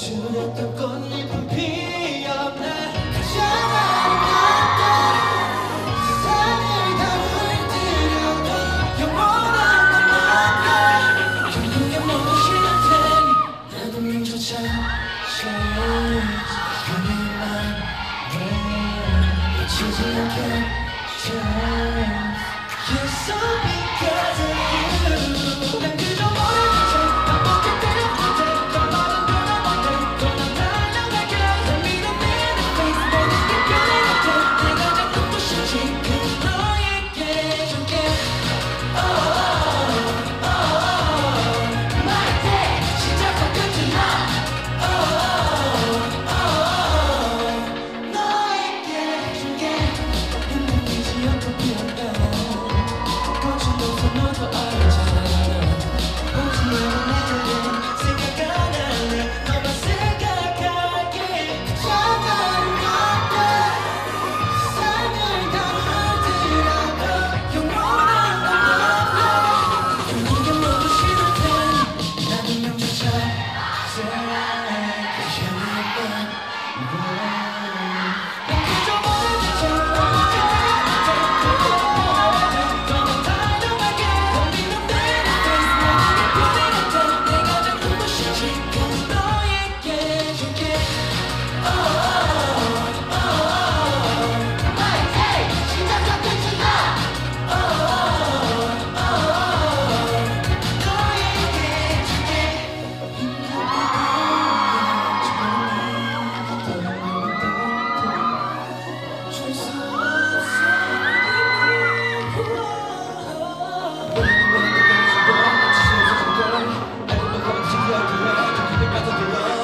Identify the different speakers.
Speaker 1: 주렸던 꽃잎은 피었네. 세상을 다 물들여도 영원한 맘에 결국엔 너무 싫을 테니 나도 명조차 변해만 왜 잊히지 않게 You're so because of you. 난 그저 모르는 채 반복할 때마다 더 많은 변화만들 또 난 달려갈게. Let me know in the face 모든 게 변해갈 때 내가 잡고 싶지 그 너에게 줄게. My day 시작과 끝은 나. 너에게 줄게. 흔들리지 않고 피어나. 거칠어서 너도 알잖아. 오지 않은 애들은 생각 안 할래. 너만 생각할게. 전화를 갖다 세상을 다 물들여도 영원한 건 없어. 결국엔 너도 싫을 테니 나도 명조차 난 그저 모르는 척 I don't know how to